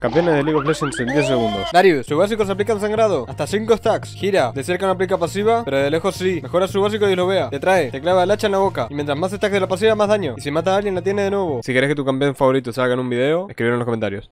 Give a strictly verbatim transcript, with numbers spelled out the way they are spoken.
Campeones de League of Legends en diez segundos. Darius, sus básicos aplican sangrado. Hasta cinco stacks. Gira. De cerca no aplica pasiva, pero de lejos sí. Mejora su básico y lo vea. Te trae. Te clava el hacha en la boca. Y mientras más stacks de la pasiva, más daño. Y si mata a alguien, la tiene de nuevo. Si querés que tu campeón favorito salga en un video, escribilo en los comentarios.